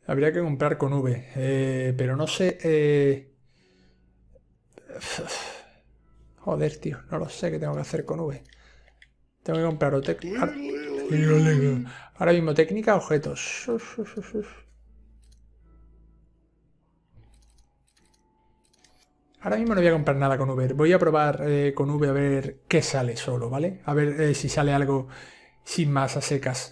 Habría que comprar con V. Pero no sé... Joder, tío. No lo sé qué tengo que hacer con V. Tengo que comprar o ahora mismo técnica, objetos. Ahora mismo no voy a comprar nada con V. Voy a probar con V a ver qué sale solo, ¿vale? A ver si sale algo sin más a secas.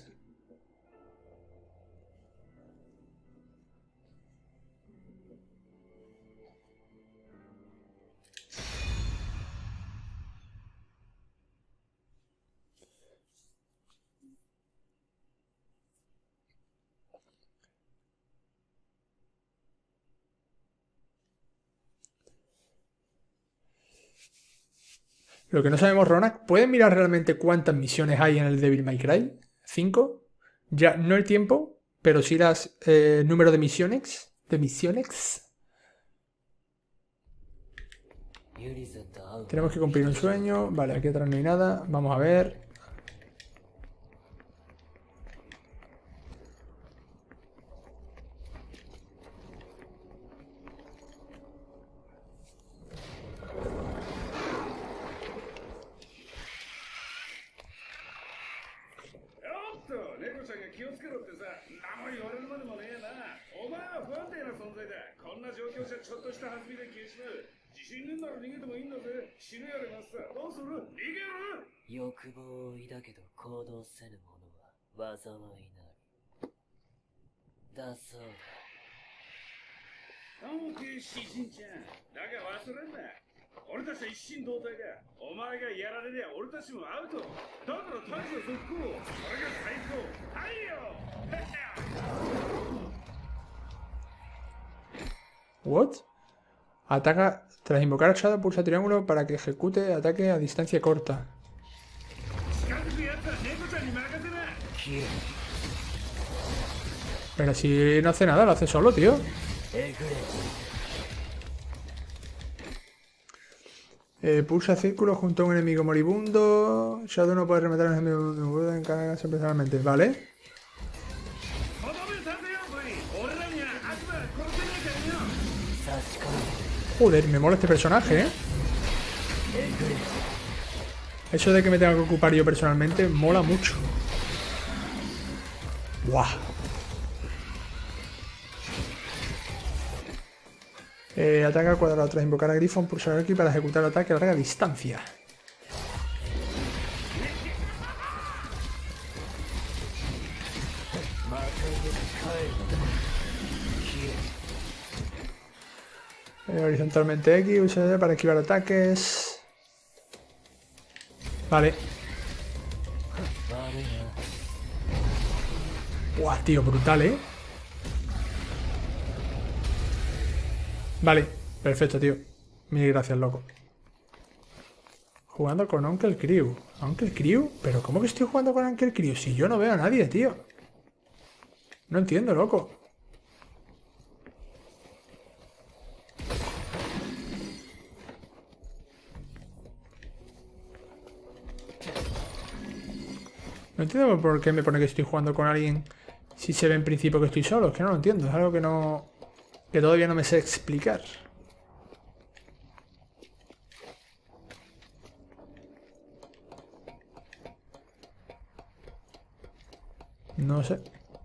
Lo que no sabemos, Ronak, ¿puedes mirar realmente cuántas misiones hay en el Devil May Cry? ¿5? Ya, no el tiempo, pero sí las número de misiones. ¿De misiones? Tenemos que cumplir un sueño. Vale, aquí atrás no hay nada. Vamos a ver. ¿What? Ataca. Tras invocar a Shadow, pulsa triángulo para que ejecute ataque a distancia corta. Pero si no hace nada, lo hace solo, tío. Pulsa círculo junto a un enemigo moribundo. Shadow no puede rematar a un enemigo moribundo en cargarse personalmente. Vale. Joder, me mola este personaje, ¿eh? Eso de que me tenga que ocupar yo personalmente mola mucho. ¡Guau! Ataca al cuadrado tras invocar a Griffon, pulsar aquí para ejecutar el ataque a larga distancia. Horizontalmente X, usa para esquivar ataques. Vale. Guau, tío, brutal, ¿eh? Vale, perfecto, tío. Mil gracias, loco. Jugando con Uncle Crew. ¿Uncle Crew? ¿Pero cómo que estoy jugando con Uncle Crew? Si yo no veo a nadie, tío. No entiendo, loco. No entiendo por qué me pone que estoy jugando con alguien si se ve en principio que estoy solo. Es que no lo entiendo. Es algo que no... que todavía no me sé explicar. No sé.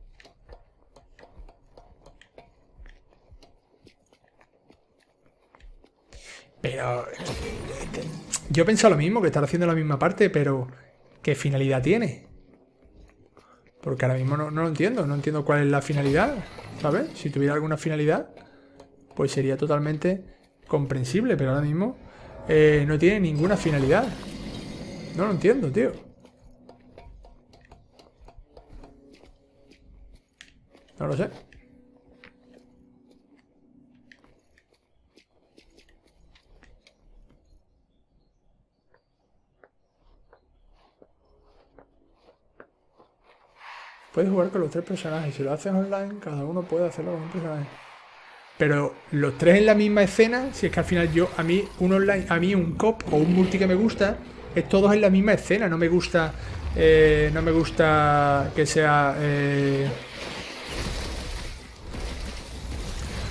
Pero... yo he pensado lo mismo, que estar haciendo la misma parte, pero... ¿qué finalidad tiene? Porque ahora mismo no lo entiendo. No entiendo cuál es la finalidad, ¿sabes? Si tuviera alguna finalidad, pues sería totalmente comprensible. Pero ahora mismo no tiene ninguna finalidad. No lo entiendo, tío. No lo sé. Puedes jugar con los tres personajes. Si lo haces online, cada uno puede hacerlo con un personaje. Pero los tres en la misma escena, si es que al final a mí un online, a mí un cop o un multi que me gusta, es todos en la misma escena. No me gusta que sea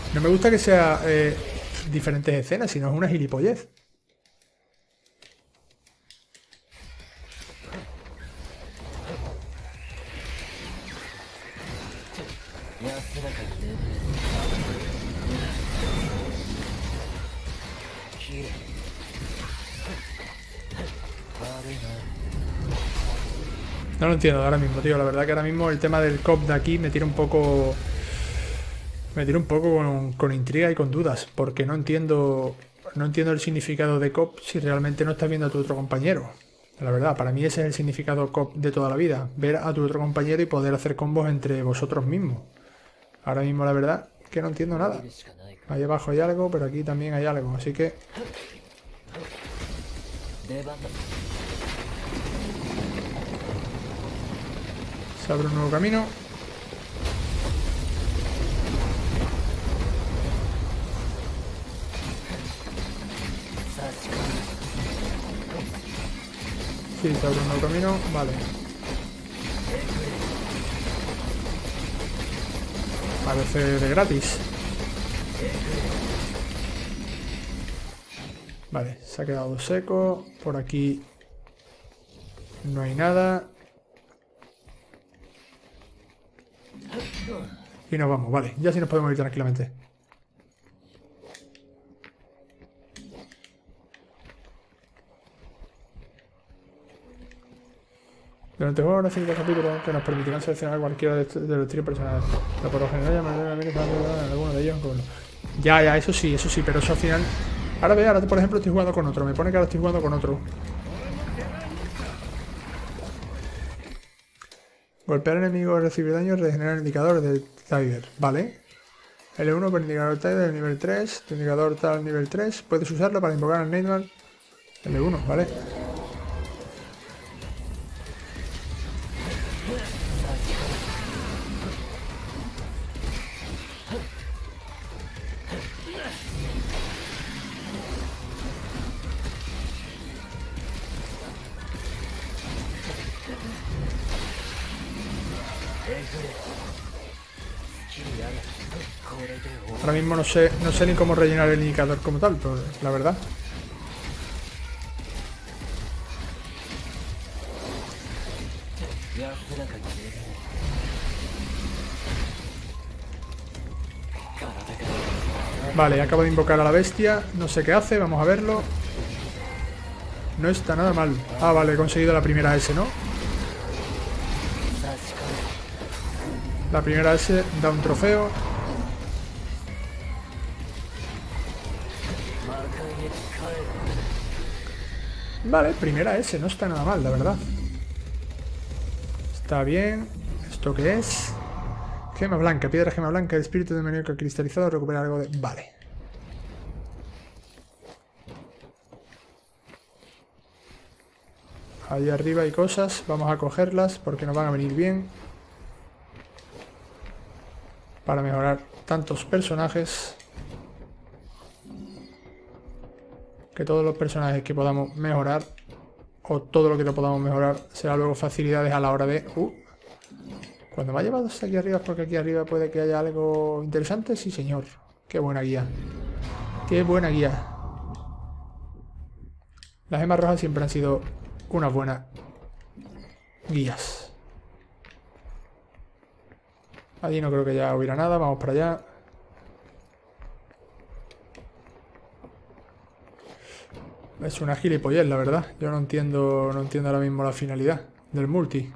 No me gusta que sea diferentes escenas, sino es una gilipollez. No lo entiendo ahora mismo, tío. La verdad que ahora mismo el tema del COP de aquí me tira un poco... Me tira un poco con intriga y con dudas. Porque no entiendo el significado de COP si realmente no estás viendo a tu otro compañero. La verdad, para mí ese es el significado COP de toda la vida. Ver a tu otro compañero y poder hacer combos entre vosotros mismos. Ahora mismo la verdad que no entiendo nada. Ahí abajo hay algo, pero aquí también hay algo. Así que... se abre un nuevo camino. Sí, se abre un nuevo camino. Vale. Parece de gratis. Vale, se ha quedado seco. Por aquí no hay nada. Y nos vamos, vale. Ya sí nos podemos ir tranquilamente. Durante juegos 5 capítulos que nos permitirán seleccionar cualquiera de los tiros personales. Pero por lo general ya me en alguno de ellos. Ya, eso sí, pero eso al final... Ahora ve, ahora por ejemplo estoy jugando con otro. Me pone que ahora estoy jugando con otro. Golpear enemigos, recibir daño, regenerar el indicador del Tiger. Vale. L1 por indicador Tiger del nivel 3. Tu indicador tal nivel 3. Puedes usarlo para invocar al Nightmare. L1, vale. Ahora mismo no sé ni cómo rellenar el indicador como tal, pero la verdad. Vale, acabo de invocar a la bestia. No sé qué hace, vamos a verlo. No está nada mal. Ah, vale, he conseguido la primera S, ¿no? La primera S da un trofeo. Vale, primera S, no está nada mal, la verdad. Está bien. ¿Esto qué es? Gema blanca, piedra gema blanca, el espíritu demoníaco cristalizado, recupera algo de... Vale. Ahí arriba hay cosas, vamos a cogerlas porque nos van a venir bien. Para mejorar tantos personajes. Que todos los personajes que podamos mejorar, o todo lo que no podamos mejorar, será luego facilidades a la hora de... Cuando me ha llevado hasta aquí arriba es porque aquí arriba puede que haya algo interesante. Sí, señor. Qué buena guía. Qué buena guía. Las gemas rojas siempre han sido unas buenas guías. Allí no creo que ya hubiera nada. Vamos para allá. Es una gilipollez, la verdad. Yo no entiendo ahora mismo la finalidad del multi.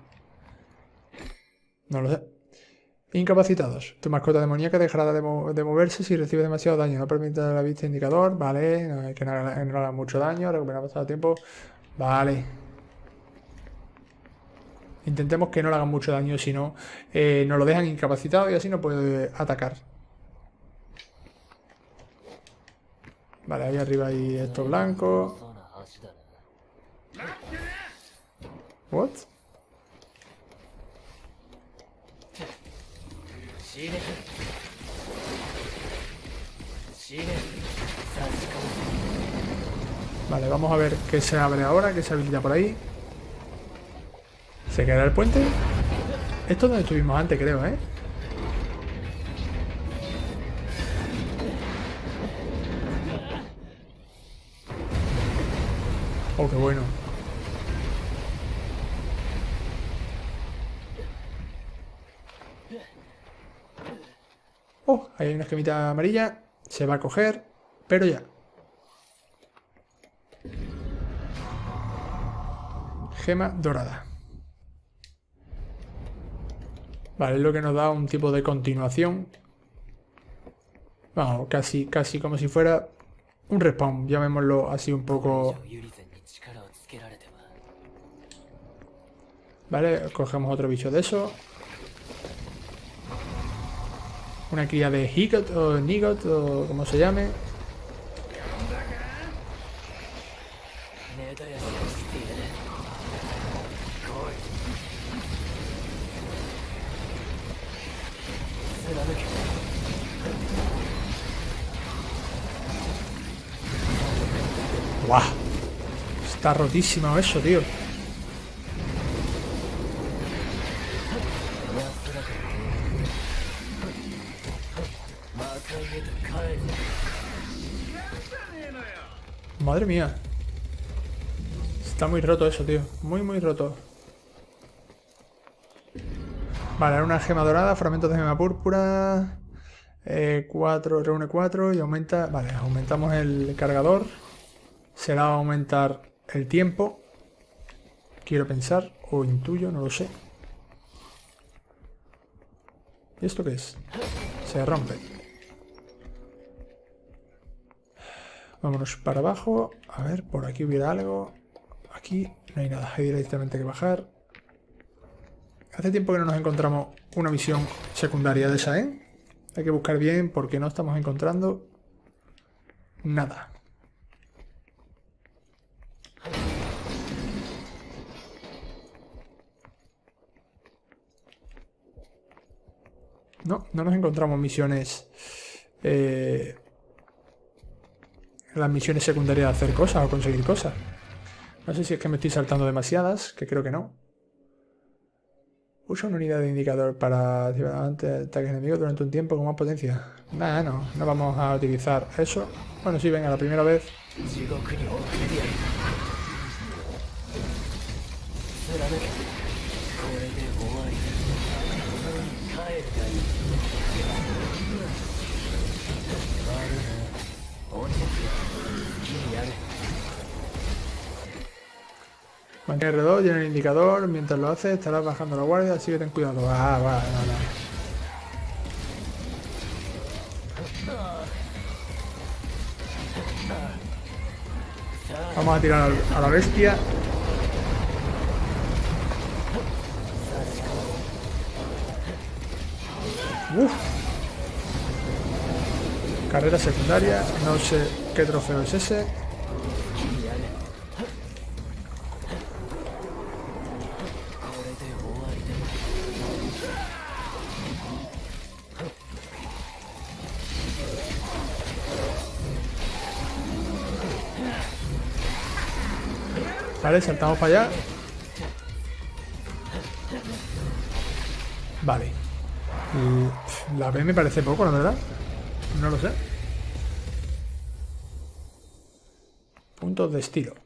No lo sé. Incapacitados. Tu mascota demoníaca dejará de moverse si recibe demasiado daño. No permite la vista indicador. Vale. No hay que no haga mucho daño. Recupera pasado tiempo. Vale. Intentemos que no le hagan mucho daño, si no, nos lo dejan incapacitado y así no puede atacar. Vale, ahí arriba hay esto blanco. What? Vale, vamos a ver qué se abre ahora, qué se habilita por ahí. ¿Se queda el puente? Esto es donde estuvimos antes, creo, ¿eh? Oh, qué bueno. Oh, ahí hay una gemita amarilla. Se va a coger, pero ya. Gema dorada. Vale, es lo que nos da un tipo de continuación. Vamos, casi como si fuera un respawn, llamémoslo así un poco. Vale, cogemos otro bicho de eso. Una cría de Higot o Nigot o como se llame. ¡Guau! Está rotísimo eso, tío. Madre mía. Está muy roto eso, tío. Muy roto. Vale, ahora una gema dorada, fragmentos de gema púrpura. 4, reúne 4 y aumenta. Vale, aumentamos el cargador. Será aumentar el tiempo. Quiero pensar, o intuyo, no lo sé. ¿Y esto qué es? Se rompe. Vámonos para abajo. A ver, por aquí hubiera algo. Aquí no hay nada, hay directamente que bajar. Hace tiempo que no nos encontramos una misión secundaria de esa, ¿eh? Hay que buscar bien porque no estamos encontrando nada. No nos encontramos misiones... las misiones secundarias de hacer cosas o conseguir cosas. No sé si es que me estoy saltando demasiadas, que creo que no. Usa una unidad de indicador para activar ataques enemigos durante un tiempo con más potencia. Nah, no vamos a utilizar eso. Bueno, sí, venga, la primera vez. Mantén R2, llena el indicador. Mientras lo haces, estarás bajando la guardia, así que ten cuidado. Ah, vale, no. Vamos a tirar a la bestia. Uf. Carrera secundaria. No sé qué trofeo es ese. Vale, saltamos para allá. Vale. La B me parece poco, la verdad. No lo sé. Puntos de estilo.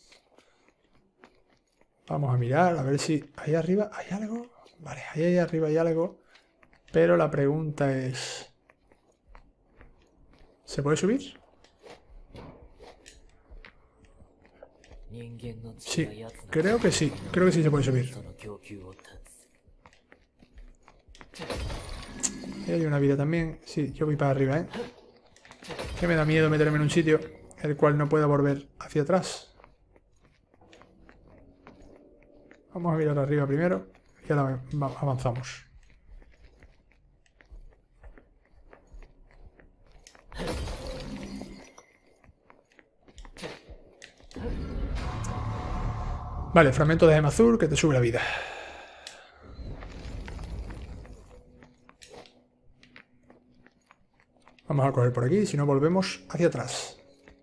Vamos a mirar, a ver si ahí arriba hay algo. Vale, ahí arriba hay algo. Pero la pregunta es... ¿se puede subir? Sí, creo que sí. Creo que sí se puede subir. Y hay una vida también. Sí, yo voy para arriba, ¿eh? Que me da miedo meterme en un sitio el cual no pueda volver hacia atrás. Vamos a mirar arriba primero y ahora avanzamos. Vale, fragmento de gema azul que te sube la vida. Vamos a coger por aquí, si no volvemos hacia atrás.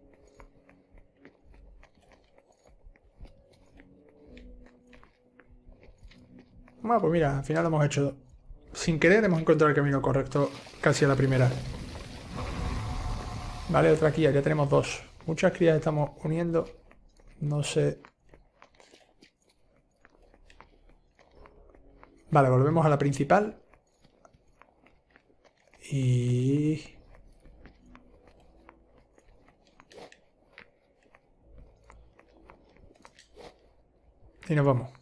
Bueno, pues mira, al final lo hemos hecho. Sin querer hemos encontrado el camino correcto casi a la primera. Vale, otra cría, ya tenemos dos. Muchas crías estamos uniendo. No sé. Vale, volvemos a la principal. Y... y nos vamos.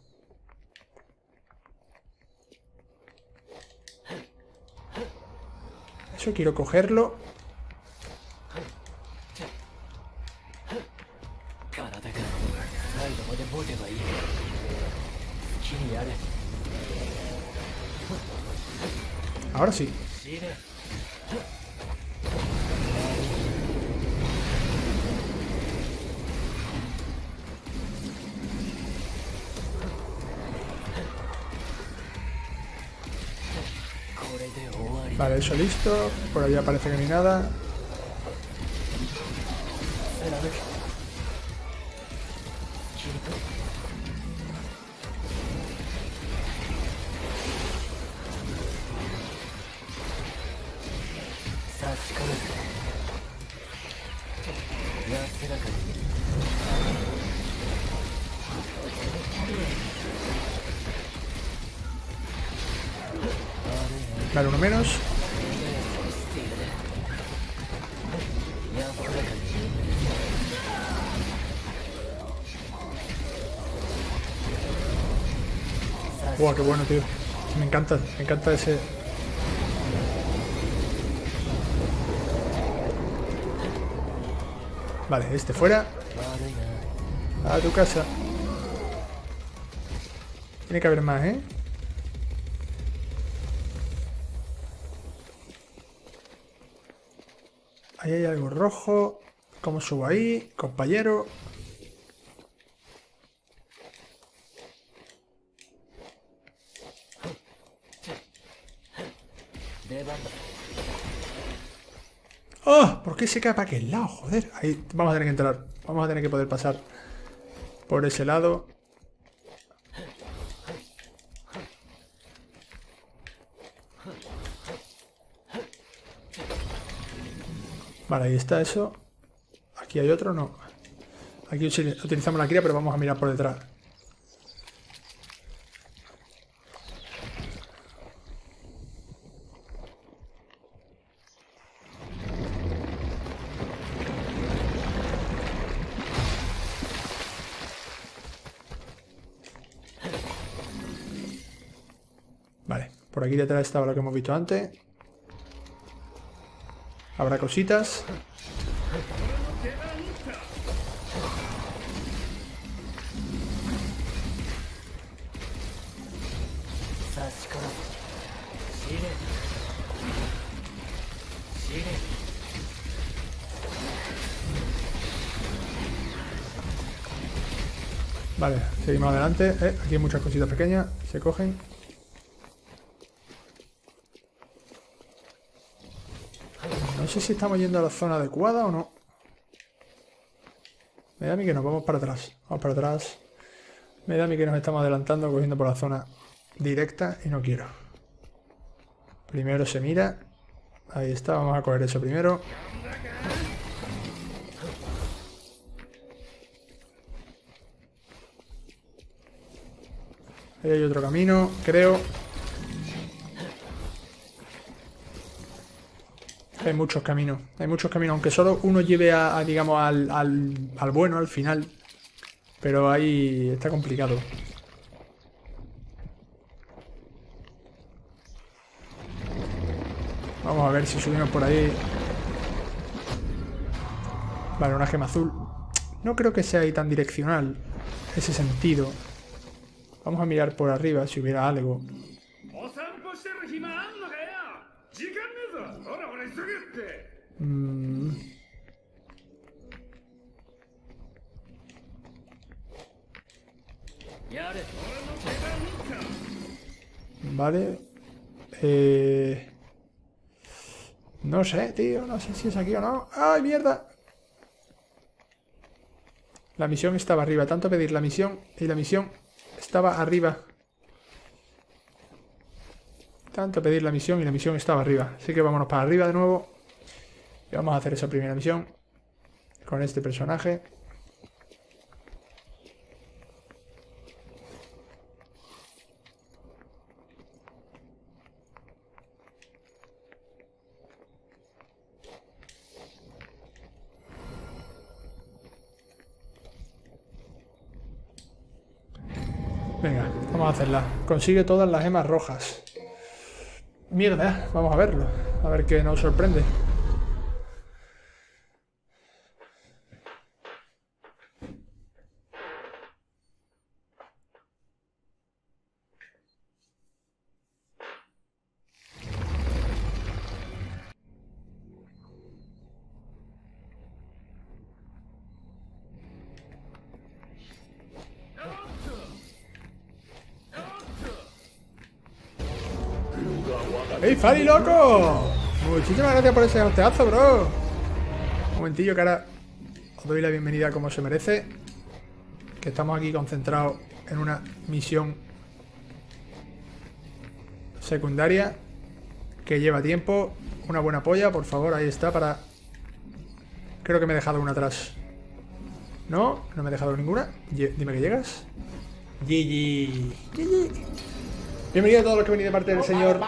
Eso quiero cogerlo. Ahora sí. Vale, eso listo. Por allá parece que ni nada. Vale, uno menos. Buah, qué bueno, tío. Me encanta ese... Vale, este fuera. A tu casa. Tiene que haber más, ¿eh? Ahí hay algo rojo. ¿Cómo subo ahí? Compañero. ¡Oh! ¿Por qué se cae para aquel lado? Joder. Ahí vamos a tener que entrar. Vamos a tener que poder pasar por ese lado. Vale, ahí está eso. Aquí hay otro, no. Aquí utilizamos la cría, pero vamos a mirar por detrás. Vale, por aquí detrás estaba lo que hemos visto antes. Habrá cositas. Vale, seguimos adelante. Aquí hay muchas cositas pequeñas. Se cogen. No sé si estamos yendo a la zona adecuada o no. Me da a mí que nos vamos para atrás. Vamos para atrás. Me da a mí que nos estamos adelantando, cogiendo por la zona directa y no quiero. Primero se mira. Ahí está, vamos a coger eso primero. Ahí hay otro camino, creo. Hay muchos caminos, aunque solo uno lleve digamos, al bueno, al final. Pero ahí está complicado. Vamos a ver si subimos por ahí. Vale, una gema azul. No creo que sea ahí tan direccional ese sentido. Vamos a mirar por arriba si hubiera algo. Vale. No sé, tío. No sé si es aquí o no. ¡Ay, mierda! La misión estaba arriba. Tanto pedir la misión y la misión estaba arriba. Tanto pedir la misión y la misión estaba arriba. Así que vámonos para arriba de nuevo. Y vamos a hacer esa primera misión con este personaje. Venga, vamos a hacerla. Consigue todas las gemas rojas. Mierda, vamos a verlo. A ver qué nos sorprende. ¡Ey, Fali, loco! Muchísimas gracias por ese hosteazo, bro. Un momentillo que ahora os doy la bienvenida como se merece. Que estamos aquí concentrados en una misión secundaria que lleva tiempo. Una buena polla, por favor, ahí está para... Creo que me he dejado una atrás. No, no me he dejado ninguna. Dime que llegas. GG. Bienvenido a todos los que venís de parte del señor...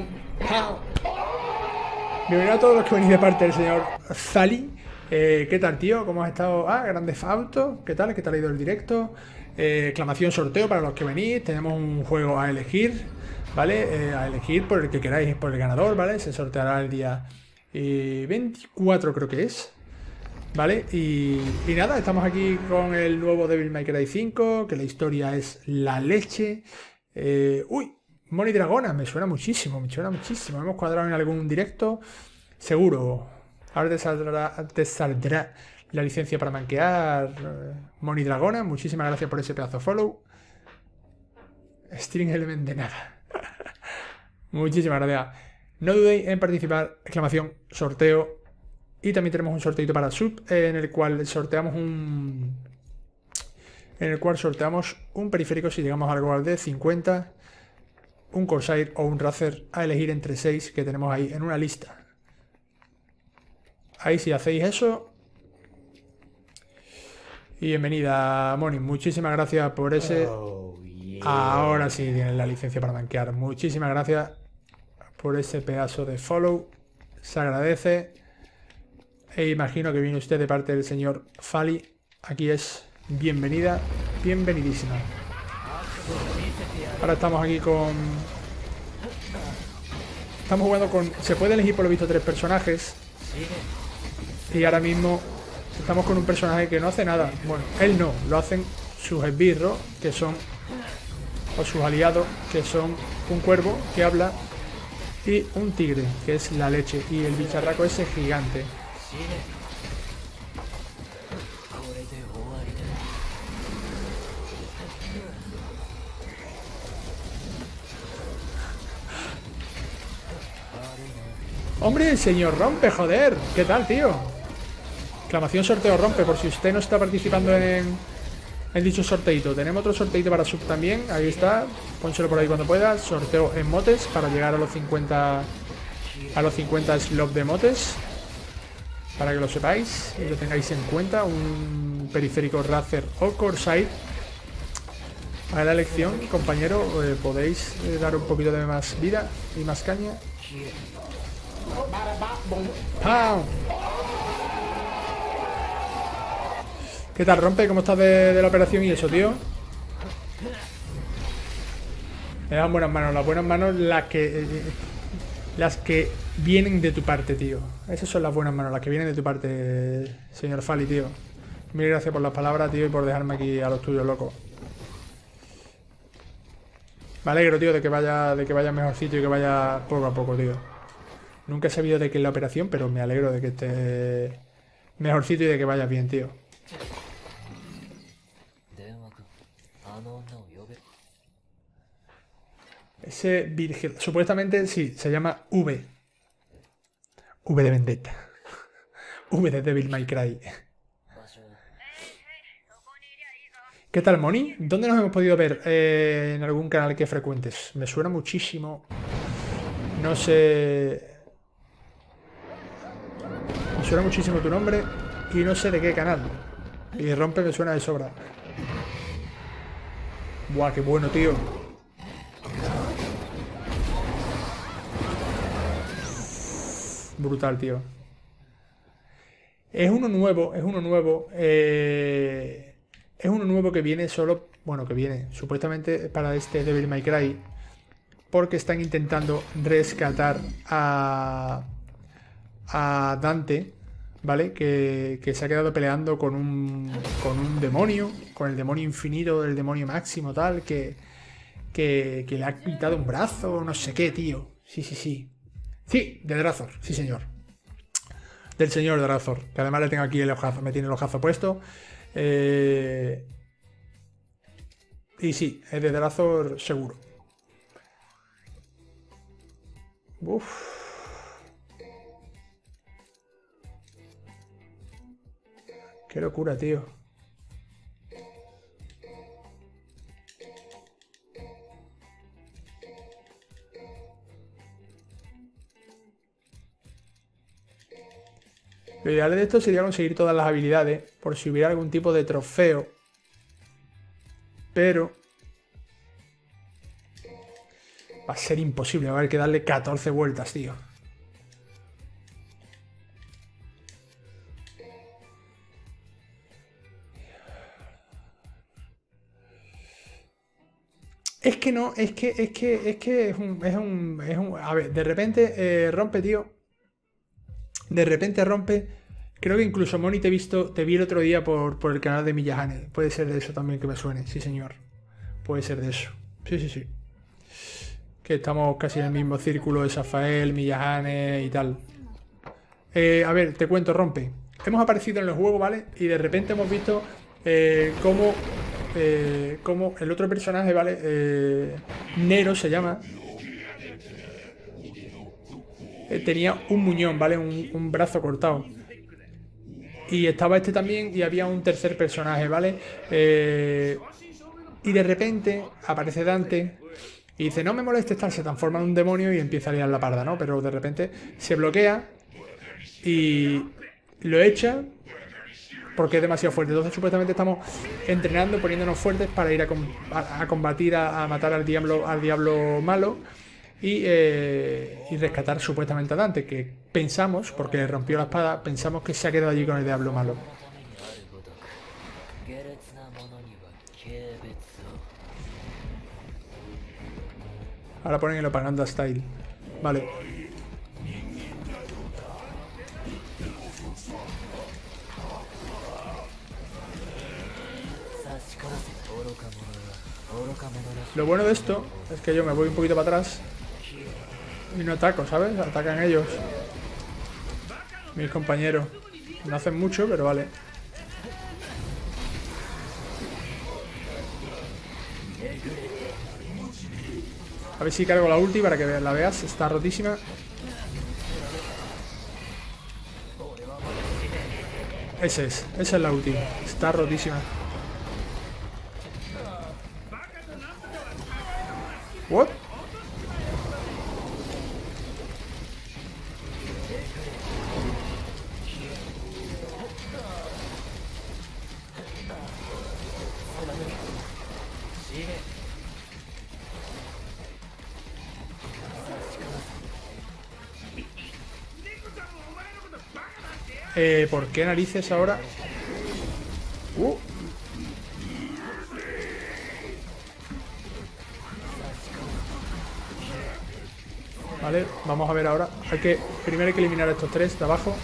Bienvenido a todos los que venís de parte del señor Zali. ¿Qué tal, tío? ¿Cómo has estado? Ah, Grande Auto. ¿Qué tal? ¿Qué tal ha ido el directo? Exclamación sorteo para los que venís. Tenemos un juego a elegir, ¿vale? A elegir por el que queráis, por el ganador, ¿vale? Se sorteará el día 24, creo que es. ¿Vale? Y nada, estamos aquí con el nuevo Devil May Cry 5, que la historia es la leche. Uy, Moni Dragona, me suena muchísimo, Hemos cuadrado en algún directo, seguro. Ahora te saldrá la licencia para manquear. Moni Dragona, muchísimas gracias por ese pedazo de follow. String Element de nada. Muchísimas gracias. No dudéis en participar, exclamación, sorteo. Y también tenemos un sorteito para sub, en el cual sorteamos un periférico si llegamos al global de 50, un Corsair o un Razer a elegir entre 6 que tenemos ahí en una lista. Ahí si hacéis eso. Y bienvenida, Moni. Muchísimas gracias por ese... Ahora sí tienes la licencia para manquear. Muchísimas gracias por ese pedazo de follow. Se agradece. E imagino que viene usted de parte del señor Fali. Aquí es bienvenida, bienvenidísima. Ahora estamos aquí con... Estamos jugando con... Se puede elegir por lo visto 3 personajes. Y ahora mismo estamos con un personaje que no hace nada. Bueno, él no, lo hacen sus esbirros, que son... O sus aliados, que son un cuervo que habla y un tigre, que es la leche. Y el bicharraco ese gigante. ¡Hombre, el señor Rompe, joder! ¿Qué tal, tío? Exclamación sorteo Rompe, por si usted no está participando en dicho sorteito. Tenemos otro sorteito para sub también, ahí está. Pónselo por ahí cuando pueda. Sorteo en motes para llegar a los 50... A los 50 slots de motes. Para que lo sepáis y lo tengáis en cuenta. Un periférico Razer o Corsair. A la elección, compañero, podéis dar un poquito de más vida y más caña. ¡Pam! ¿Qué tal, Rompe? ¿Cómo estás de la operación y eso, tío? Me dan buenas manos. Las buenas manos las que vienen de tu parte, tío. Esas son las buenas manos, las que vienen de tu parte, señor Fali, tío. Mil gracias por las palabras, tío, y por dejarme aquí a los tuyos, loco. Me alegro, tío, de que vaya mejorcito y que vaya poco a poco, tío. Nunca he sabido de qué es la operación, pero me alegro de que esté mejorcito y de que vaya bien, tío. Ese Virgil, supuestamente sí, se llama V. V de Vendetta. V de Devil May Cry. ¿Qué tal, Moni? ¿Dónde nos hemos podido ver? En algún canal que frecuentes. Me suena muchísimo. No sé... Me suena muchísimo tu nombre y no sé de qué canal. Y Rompe me suena de sobra. Buah, qué bueno, tío. Brutal, tío. Es uno nuevo. es uno nuevo que viene solo... Bueno, que viene supuestamente para este Devil May Cry. Porque están intentando rescatar a Dante, ¿vale? Que se ha quedado peleando con un demonio, con el demonio infinito, el demonio máximo, tal, que le ha quitado un brazo, no sé qué, tío. Sí. Sí, de Drazor, sí señor. Del señor Drazor, que además le tengo aquí el ojazo, me tiene el ojazo puesto. Y sí, es de Drazor seguro. Uff. Qué locura, tío. Lo ideal de esto sería conseguir todas las habilidades, por si hubiera algún tipo de trofeo. Pero va a ser imposible, va a haber que darle 14 vueltas, tío. Es que no, es que es un... A ver, de repente rompe, tío. De repente rompe. Creo que incluso Moni te vi el otro día por el canal de Miyahane. Puede ser de eso también que me suene, sí señor. Puede ser de eso. Sí. Que estamos casi en el mismo círculo de Zafael, Miyahane y tal. A ver, te cuento, rompe. Hemos aparecido en el juego, ¿vale? Y de repente hemos visto cómo el otro personaje, ¿vale? Nero se llama. Tenía un muñón, ¿vale? Un brazo cortado. Y estaba este también y había un tercer personaje, ¿vale? Y de repente aparece Dante y dice, no me molestes tal, se transforma en un demonio y empieza a liar la parda, ¿no? Pero de repente se bloquea y lo echa porque es demasiado fuerte. Entonces supuestamente estamos entrenando, poniéndonos fuertes para ir a combatir, a matar al diablo malo y rescatar supuestamente a Dante, que pensamos, porque le rompió la espada, pensamos que se ha quedado allí con el diablo malo. Ahora ponen el Opaganda Style. Vale. Lo bueno de esto es que yo me voy un poquito para atrás y no ataco, ¿sabes? Atacan ellos. Mis compañeros. No hacen mucho, pero vale. A ver si cargo la ulti para que la veas. Está rotísima. Esa es la ulti. Está rotísima. ¿What? ¿Por qué narices ahora? Vale, vamos a ver ahora. Primero hay que eliminar a estos tres de abajo.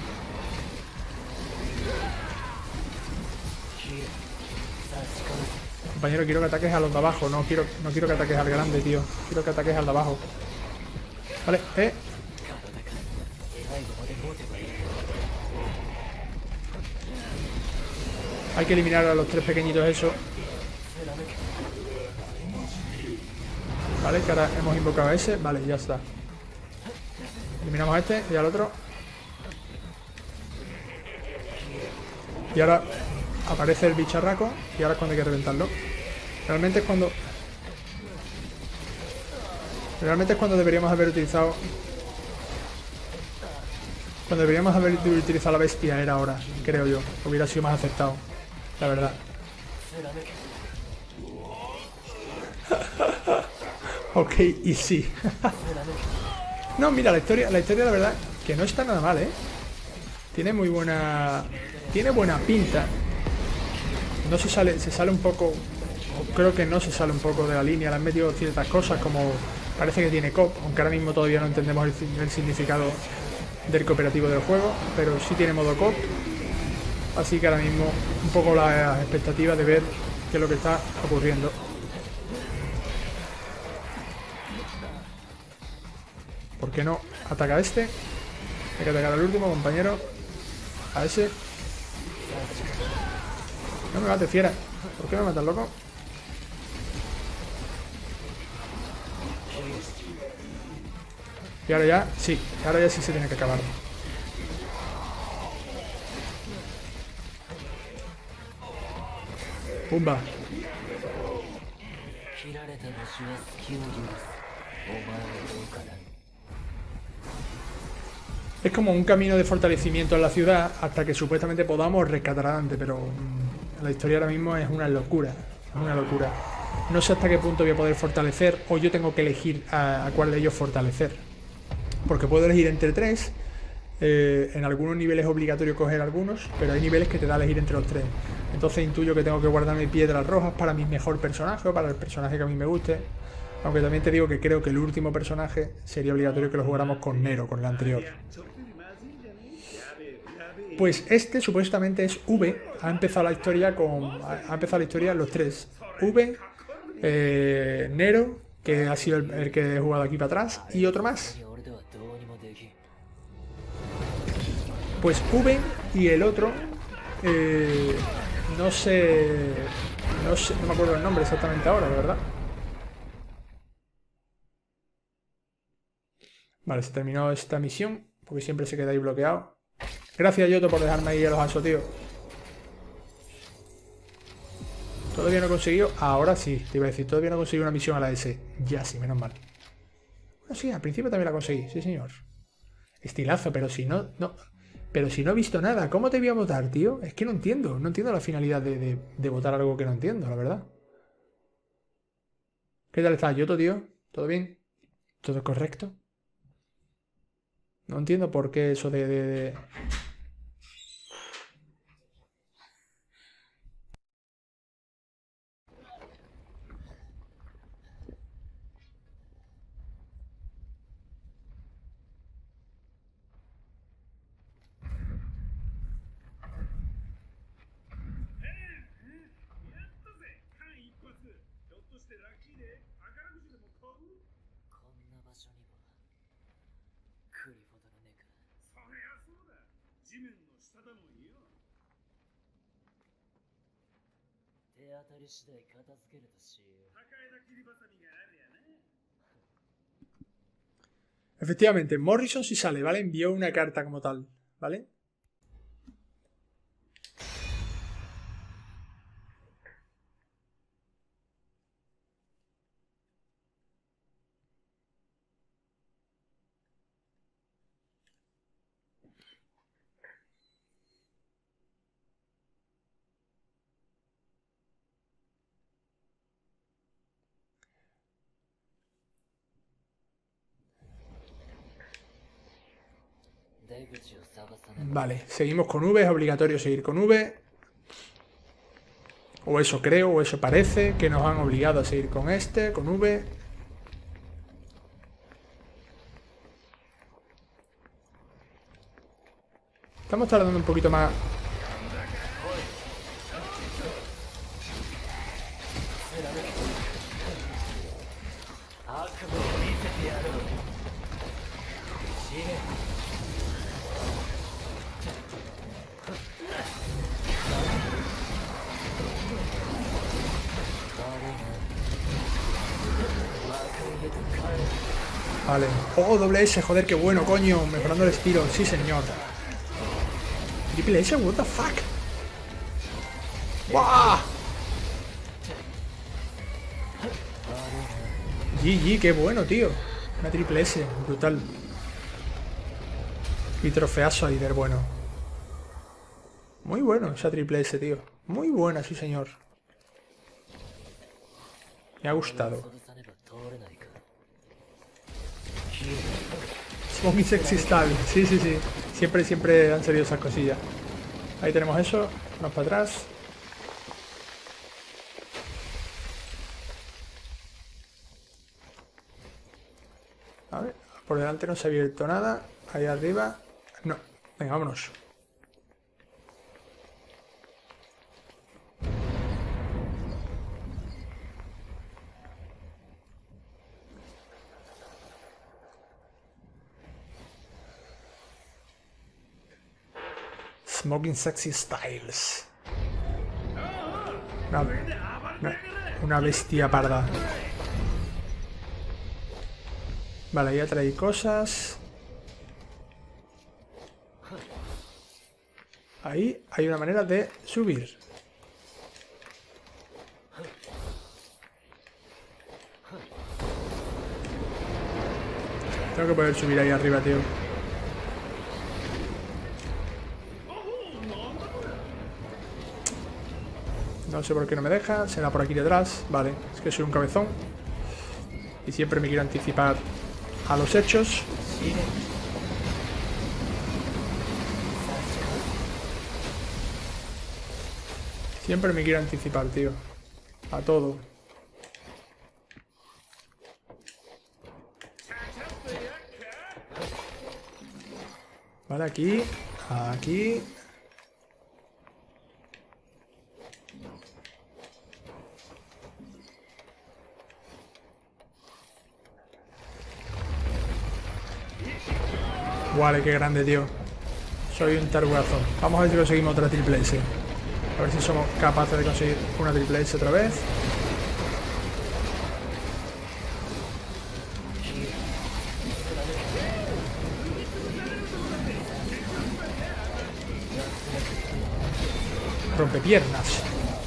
Compañero, quiero que ataques a los de abajo. No quiero que ataques al grande, tío. Quiero que ataques al de abajo. Vale, Hay que eliminar a los tres pequeñitos eso. Vale, que ahora hemos invocado a ese. Vale, ya está. Eliminamos a este y al otro. Y ahora aparece el bicharraco. Y ahora es cuando hay que reventarlo. Realmente es cuando deberíamos haber utilizado... Cuando deberíamos haber utilizado la bestia era ahora, creo yo. Hubiera sido más acertado, la verdad. Ok, y sí. No, mira, la historia la verdad que no está nada mal, ¿eh? Tiene buena pinta. no se sale un poco, o creo que no se sale un poco de la línea. Le han metido ciertas cosas como parece que tiene coop, aunque ahora mismo todavía no entendemos el significado del cooperativo del juego, pero sí tiene modo coop. Así que ahora mismo un poco las expectativas de ver qué es lo que está ocurriendo. ¿Por qué no ataca a este? Hay que atacar al último, compañero. A ese. No me mates, fiera. ¿Por qué me matas, loco? Y ahora ya, sí. Ahora ya sí se tiene que acabar. Pumba. Es como un camino de fortalecimiento en la ciudad hasta que supuestamente podamos rescatar a Dante, pero la historia ahora mismo es una locura. Es una locura. No sé hasta qué punto voy a poder fortalecer o yo tengo que elegir a cuál de ellos fortalecer. Porque puedo elegir entre tres. En algunos niveles es obligatorio coger algunos, pero hay niveles que te da a elegir entre los tres. Entonces intuyo que tengo que guardarme piedras rojas para mi mejor personaje o para el personaje que a mí me guste. Aunque también te digo que creo que el último personaje sería obligatorio que lo jugáramos con Nero, con el anterior. Pues este supuestamente es V. Ha empezado la historia los tres. V, Nero, que ha sido el que he jugado aquí para atrás, y otro más. Pues V y el otro, no me acuerdo el nombre exactamente ahora, la verdad. Vale, se terminó esta misión, porque siempre se queda ahí bloqueado. Gracias, Yoto, por dejarme ahí a los asos, tío. Todavía no he conseguido. Ahora sí, te iba a decir, todavía no he conseguido una misión a la S. Ya sí, menos mal. Bueno, sí, al principio también la conseguí, sí, señor. Estilazo, pero si no. Pero si no he visto nada, ¿cómo te voy a votar, tío? Es que no entiendo. No entiendo la finalidad de votar algo que no entiendo, la verdad. ¿Qué tal estás, Yoto, tío? ¿Todo bien? ¿Todo correcto? No entiendo por qué eso de... Efectivamente, Morrison sí sale, ¿vale? Envió una carta como tal, ¿vale? Vale, seguimos con V, es obligatorio seguir con V. O eso creo, o eso parece, que nos han obligado a seguir con este, con V. Estamos tardando un poquito más. Vale. Oh, doble S, joder, qué bueno, coño. Mejorando el estilo, sí, señor. Triple S, what the fuck. ¡Wow! GG, qué bueno, tío. Una triple S, brutal. Y trofeazo ahí del bueno. Muy bueno esa triple S, tío. Muy buena, sí, señor. Me ha gustado. Smoky Sexy Style. Sí, sí, sí. Siempre han salido esas cosillas. Ahí tenemos eso. Vamos para atrás. Por delante no se ha abierto nada. Ahí arriba. No. Venga, vámonos. Smoking Sexy Styles. Una bestia parda. Vale, ya trae cosas. Ahí hay una manera de subir. Tengo que poder subir ahí arriba, tío. No sé por qué no me deja. Será por aquí detrás. Vale, es que soy un cabezón. Y siempre me quiero anticipar a los hechos. Siempre me quiero anticipar, tío. A todo. Vale, aquí. Aquí. Vale, qué grande, tío. Soy un tarugazo. Vamos a ver si conseguimos otra triple S. A ver si somos capaces de conseguir una triple S otra vez. Rompepiernas.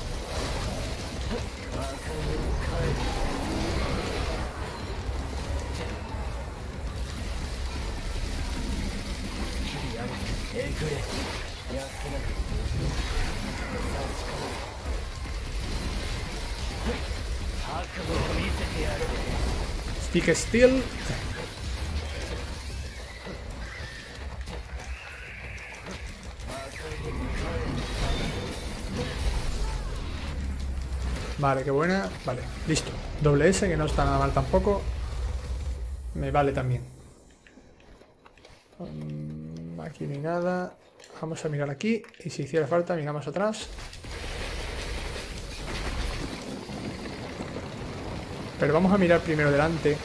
Stick Steel. Vale, qué buena. Vale, listo. Doble S, que no está nada mal tampoco. Me vale también. Aquí no hay nada. Vamos a mirar aquí. Y si hiciera falta, miramos atrás. Pero vamos a mirar primero delante.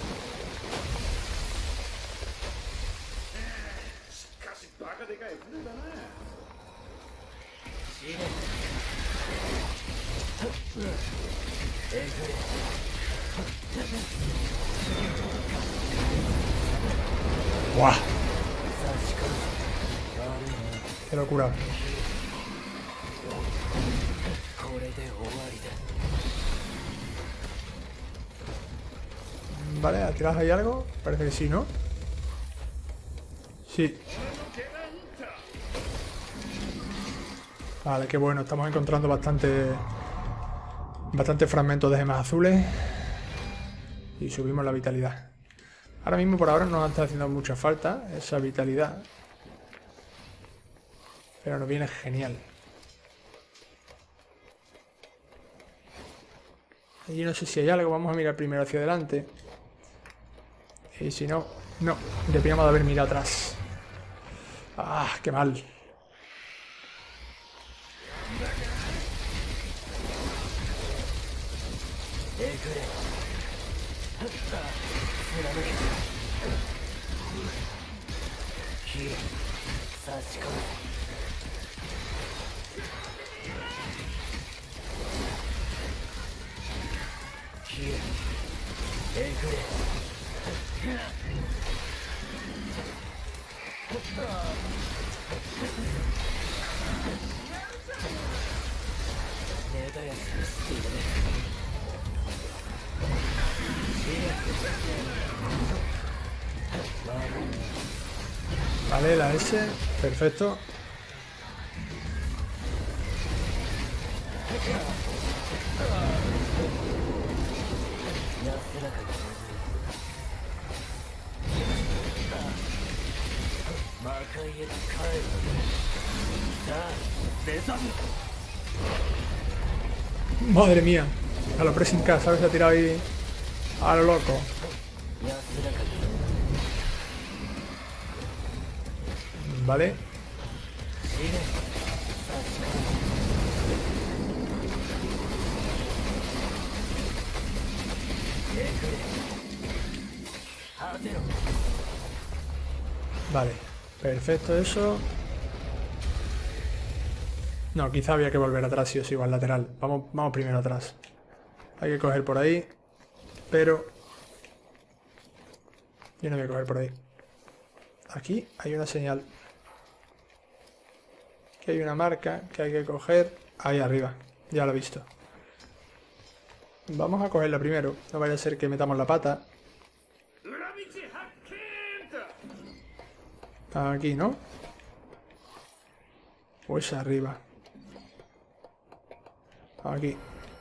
¡Guau! ¡Qué locura! Vale, ¿atrás hay algo? Parece que sí, ¿no? Sí. Vale, qué bueno. Estamos encontrando bastantes fragmentos de gemas azules. Y subimos la vitalidad. Ahora mismo por ahora no nos está haciendo mucha falta esa vitalidad. Pero nos viene genial. Allí no sé si hay algo. Vamos a mirar primero hacia adelante. Y si no... No. Deberíamos de haber mirado atrás. ¡Ah! ¡Qué mal! Vale, la S, perfecto. Madre mía, a lo pressing K, ¿sabes? Se ha tirado ahí a lo loco. Vale. Vale, perfecto eso. No, quizá había que volver atrás si os iba al lateral. Vamos primero atrás. Hay que coger por ahí. Pero yo no voy a coger por ahí. Aquí hay una señal. Aquí hay una marca que hay que coger. Ahí arriba, ya lo he visto. Vamos a cogerla primero. No vaya a ser que metamos la pata. Aquí, ¿no? Pues arriba. Aquí.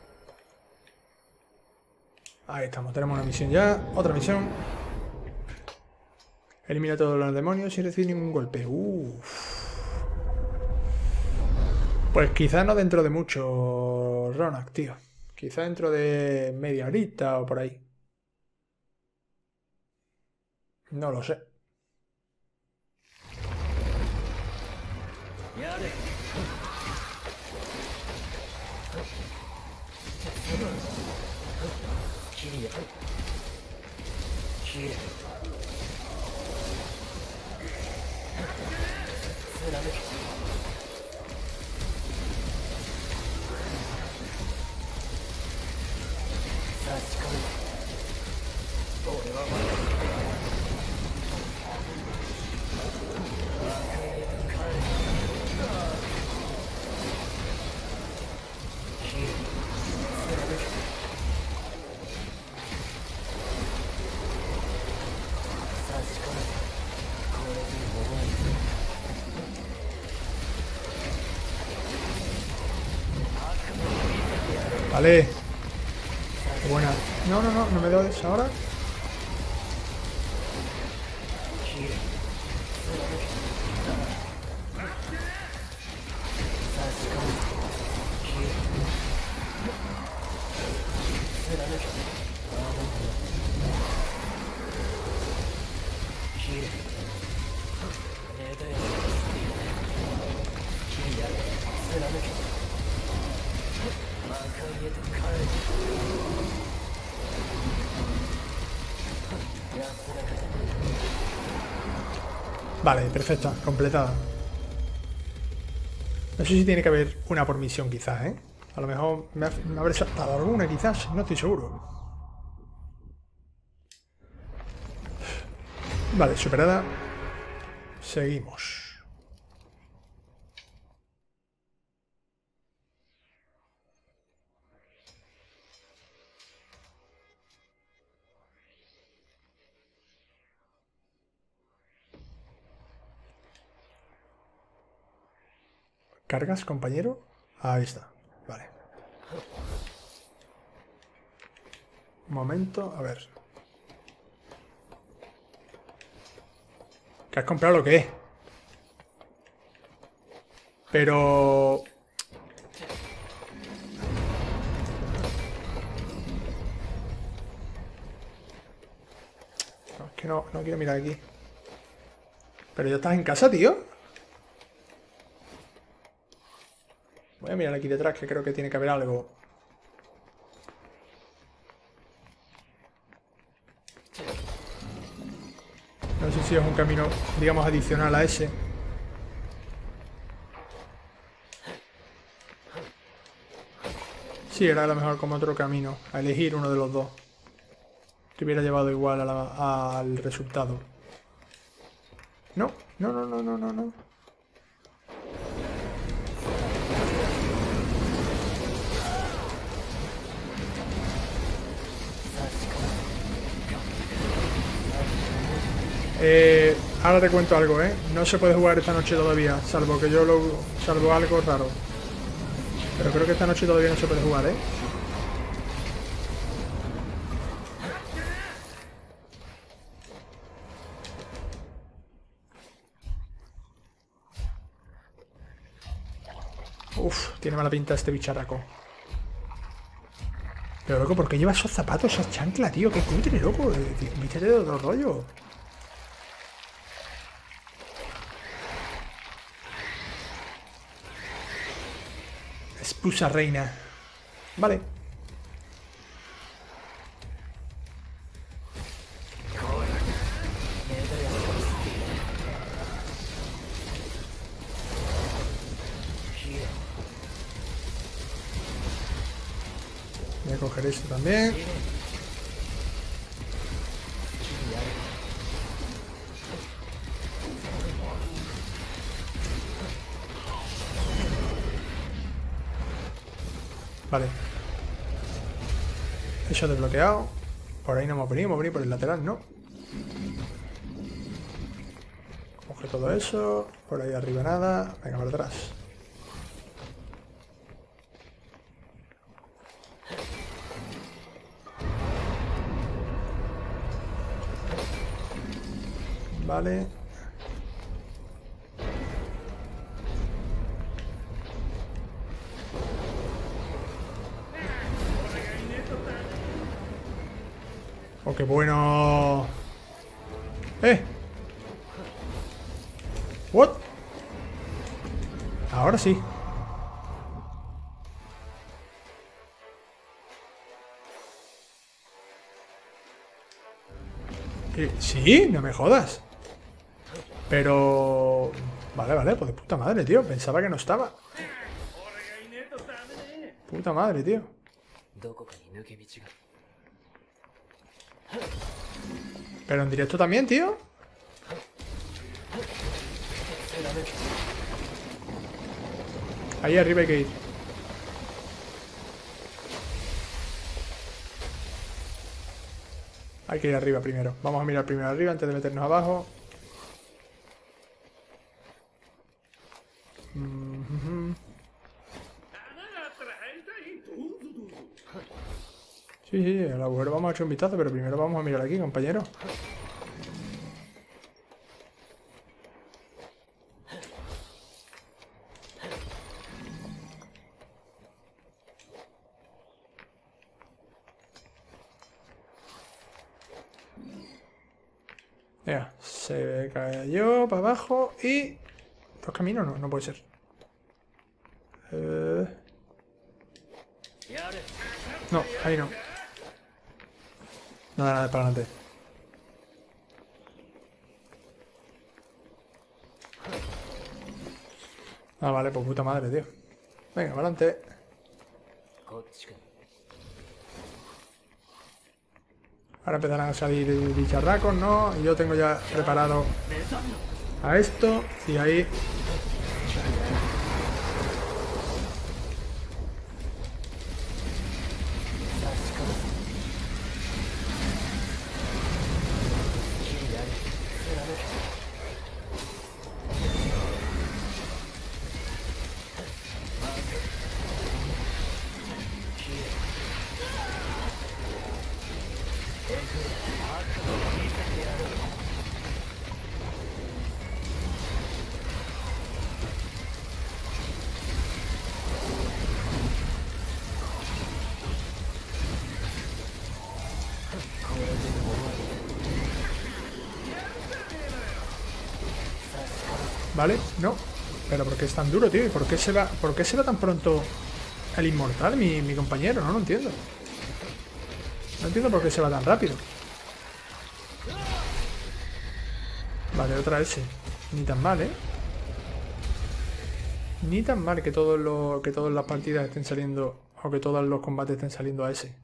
Ahí estamos, tenemos una misión ya. Otra misión. Elimina todos los demonios sin recibir ningún golpe. Pues quizá no dentro de mucho, Ronak, tío. Quizá dentro de media horita o por ahí. No lo sé. Vale. Buena. No, no, no, no me das ahora. Vale, perfecto, completada. No sé si tiene que haber una por misión quizás, ¿eh? A lo mejor me habré saltado alguna quizás, no estoy seguro. Vale, superada. Seguimos. ¿Cargas, compañero? Ahí está. Vale. Un momento, a ver. ¿Qué has comprado lo que es? Pero... No, es que no quiero mirar aquí. Pero ya estás en casa, tío. Voy a mirar aquí detrás, que creo que tiene que haber algo. No sé si es un camino, digamos, adicional a ese. Sí, era a lo mejor como otro camino, a elegir uno de los dos. Te hubiera llevado igual al resultado. No, no, no, no, no, no, no. Ahora te cuento algo, ¿eh? No se puede jugar esta noche todavía, salvo algo raro. Pero creo que esta noche todavía no se puede jugar, ¿eh? Uf, tiene mala pinta este bicharraco. Pero loco, ¿por qué llevas esos zapatos, esa chancla, tío? Qué cutre, loco. Vístete de otro rollo. Pusa reina. Vale. Voy a coger esto también. Vale. Eso desbloqueado. Por ahí no hemos venido por el lateral, ¿no? Coge todo eso. Por ahí arriba nada. Venga, para atrás. Vale. Oh, qué bueno. What? Ahora sí. ¿Sí? No me jodas. Pero... Vale, pues de puta madre, tío. Pensaba que no estaba. Puta madre, tío. Pero en directo también, tío. Ahí arriba hay que ir. Hay que ir arriba primero. Vamos a mirar primero arriba antes de meternos abajo. Sí, al agujero vamos a echar un vistazo, pero primero vamos a mirar aquí, compañero. Venga, se cayó para abajo y... ¿Dos caminos? No, no puede ser. No, ahí no. Nada, para adelante. Ah, vale, pues puta madre, tío. Venga, para adelante. Ahora empezarán a salir bicharracos, ¿no? Y yo tengo ya preparado a esto y ahí... ¿Vale? No. Pero ¿por qué es tan duro, tío? ¿Y por qué se va tan pronto el inmortal, mi compañero? No lo entiendo. No entiendo por qué se va tan rápido. Vale, otra S. Ni tan mal, ¿eh? Ni tan mal que todas las partidas estén saliendo... O que todos los combates estén saliendo a S.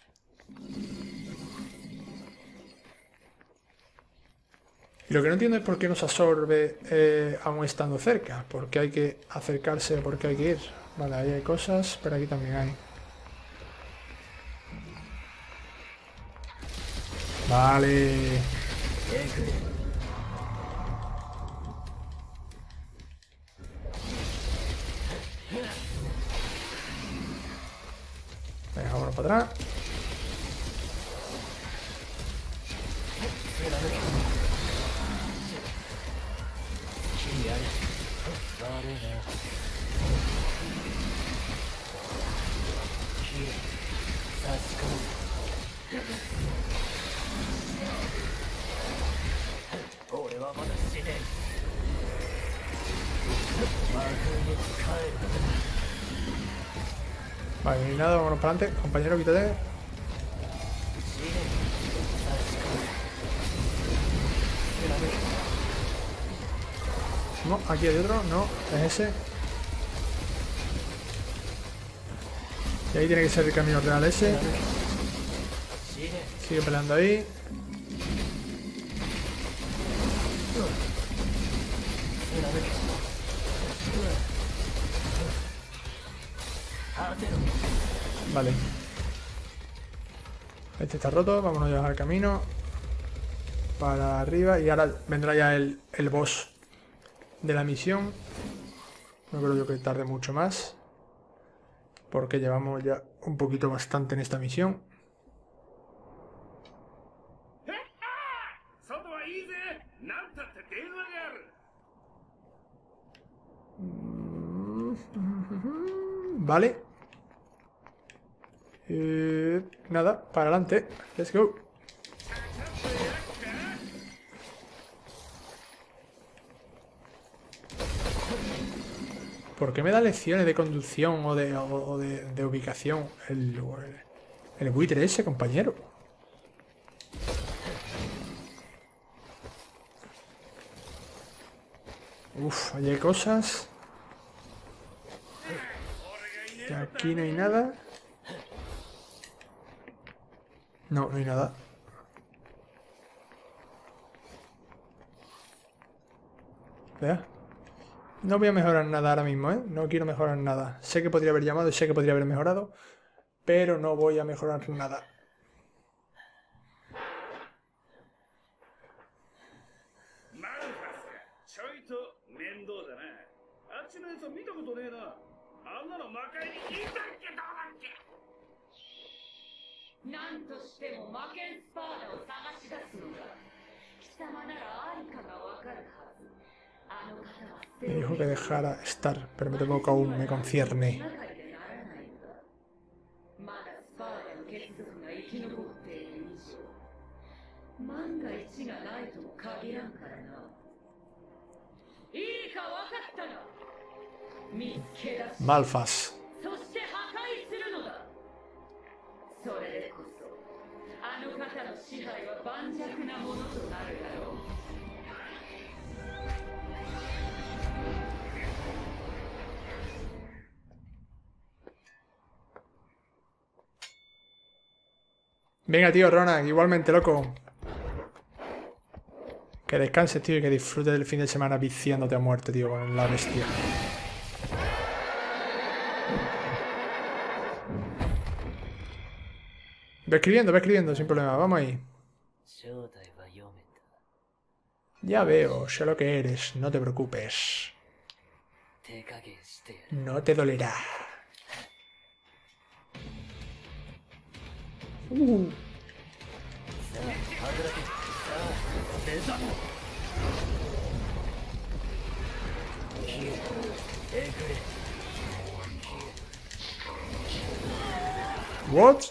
Y lo que no entiendo es por qué nos absorbe aún estando cerca. ¿Por qué hay que acercarse o por qué hay que ir? Vale, ahí hay cosas, pero aquí también hay. Vale. Venga, vámonos para atrás. Vale, no hay nada, vámonos para adelante. Compañero, quítate. No, aquí hay otro, no, es ese. Y ahí tiene que ser el camino real ese. Sigue peleando ahí. Vale. Este está roto, vámonos ya al camino. Para arriba y ahora vendrá ya el boss de la misión. No creo yo que tarde mucho más. Porque llevamos ya un poquito bastante en esta misión. Vale. Nada, para adelante. Let's go. ¿Por qué me da lecciones de conducción o de ubicación el buitre ese, compañero? Uf, allí hay cosas. Y aquí no hay nada. No, no hay nada. Vea. No voy a mejorar nada ahora mismo, ¿eh? No quiero mejorar nada. Sé que podría haber llamado y sé que podría haber mejorado, pero no voy a mejorar nada. Me dijo que dejara estar, pero me temo que aún me concierne. Malphas. Venga, tío, Ronan, igualmente, loco. Que descanses, tío, y que disfrutes del fin de semana viciándote a muerte, tío, con la bestia. Ve escribiendo, sin problema. Vamos ahí. Ya veo, sé lo que eres. No te preocupes. No te dolerá. What?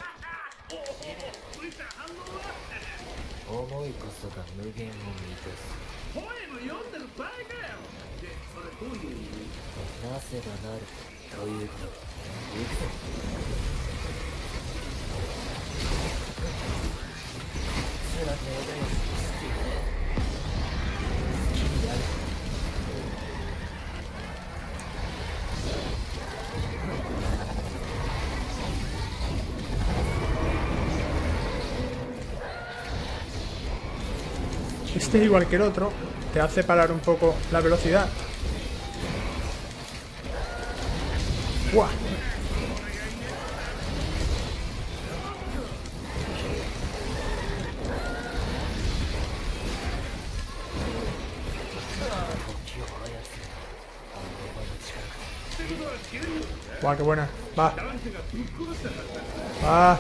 Este es igual que el otro, te hace parar un poco la velocidad. ¡Buah! ¡Buah, qué buena! ¡Va! ¡Va!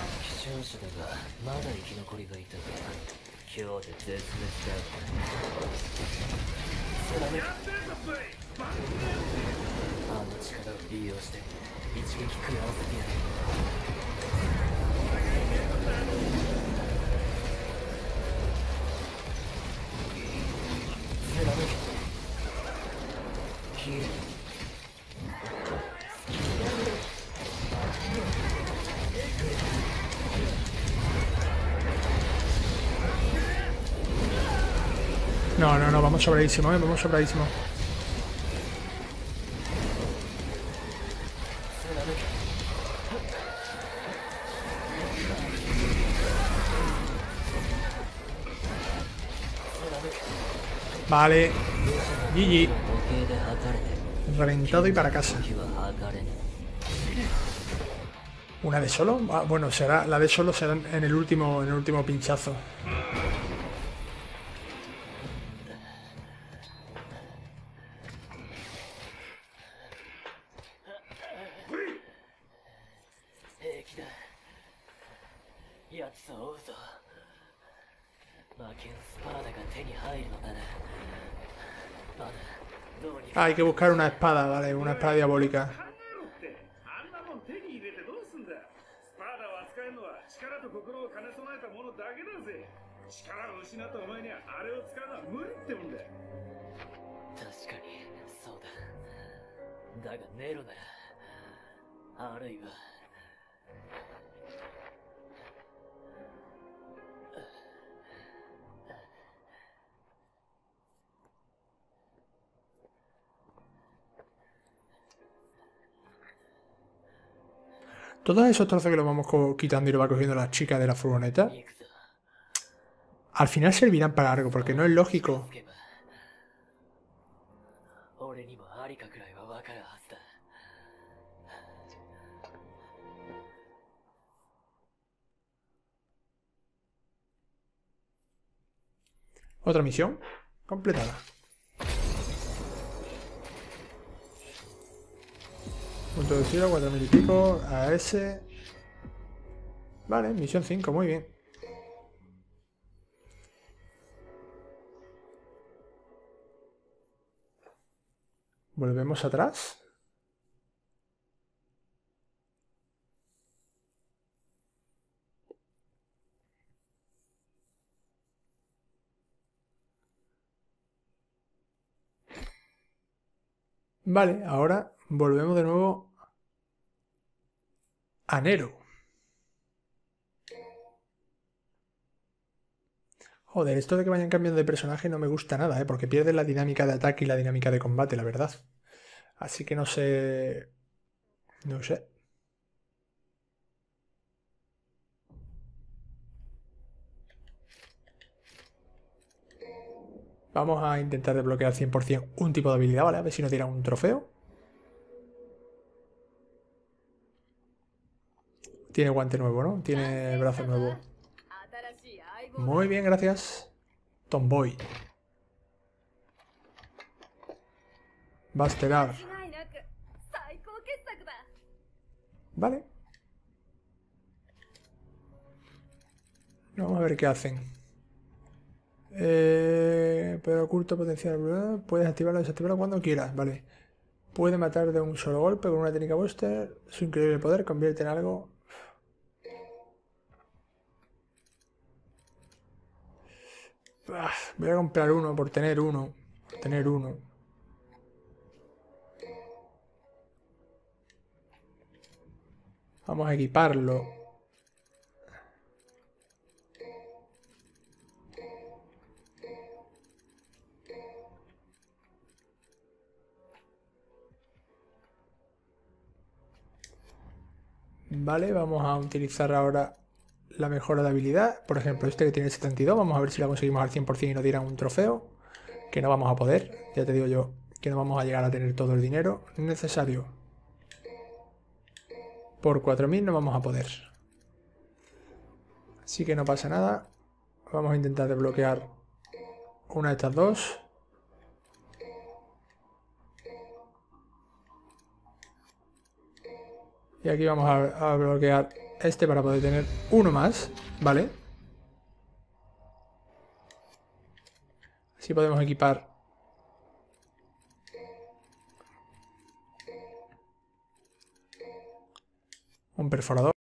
No, no, no, vamos sobradísimo, vamos sobradísimo. Vale. GG. Reventado y para casa. ¿Una de solo? Ah, bueno, será la de solo será en el último pinchazo. Ah, hay que buscar una espada, vale, una espada diabólica. Todos esos trozos que los vamos quitando y lo va cogiendo la chica de la furgoneta, al final servirán para algo, porque no es lógico. Otra misión completada. Punto de cielo, 4000 y pico, AS. Vale, misión 5, muy bien. Volvemos atrás. Vale, ahora volvemos de nuevo a Nero. Joder, esto de que vayan cambiando de personaje no me gusta nada, ¿eh? Porque pierde la dinámica de ataque y la dinámica de combate, la verdad. Así que no sé... No sé. Vamos a intentar desbloquear 100% un tipo de habilidad, ¿vale? A ver si nos tira un trofeo. Tiene guante nuevo, ¿no? Tiene brazo nuevo. Muy bien, gracias. Tomboy. Bastelar. Vale. Vamos a ver qué hacen. Poder oculto potencial. Puedes activarlo o desactivarlo cuando quieras, vale. Puede matar de un solo golpe con una técnica booster. Su increíble poder convierte en algo. Voy a comprar uno por tener uno. Por tener uno. Vamos a equiparlo. Vale, vamos a utilizar ahora la mejora de habilidad. Por ejemplo, este que tiene 72. Vamos a ver si la conseguimos al 100% y nos dieran un trofeo. Que no vamos a poder. Ya te digo yo que no vamos a llegar a tener todo el dinero necesario. Por 4000 no vamos a poder. Así que no pasa nada. Vamos a intentar desbloquear una de estas dos. Y aquí vamos a bloquear este para poder tener uno más, ¿vale? Así podemos equipar un perforador.